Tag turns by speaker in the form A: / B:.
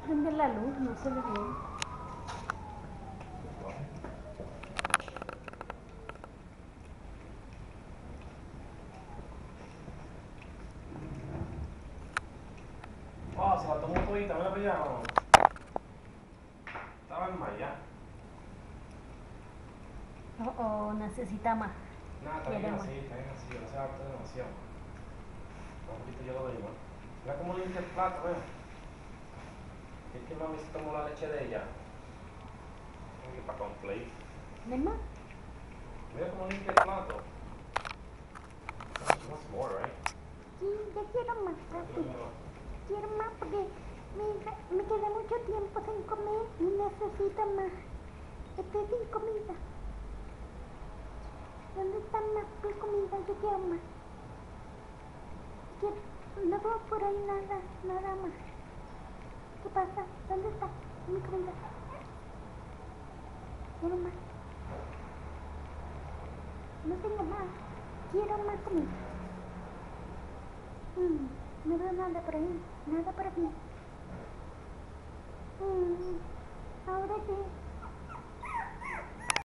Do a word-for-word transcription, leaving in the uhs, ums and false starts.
A: Prende la luz, no se ve bien.
B: Oh, se la tomó todita, mira para allá. Estaba desmayada.
A: Oh, oh, necesita más.
B: Nada, está bien así, está bien así, no se va a hartar demasiado. Un poquito yo lo doy más. Mira cómo limpia el plato, ¿ves? Es que mami se tomó la leche de ella. Tiene que para cornflakes.
A: ¿Ves más?
B: Mira cómo limpia el plato. She wants more, right?
A: Sí, ya quiero más, papi. Quiero más porque me, me queda mucho tiempo sin comer y necesito más. Estoy sin comida. ¿Dónde está más mi comida? Yo quiero más. Quiero, no veo por ahí nada, nada más. ¿Qué pasa? ¿Dónde está mi comida? Quiero más. No tengo más. Quiero más comida. Mm, no veo nada por ahí, nada por aquí.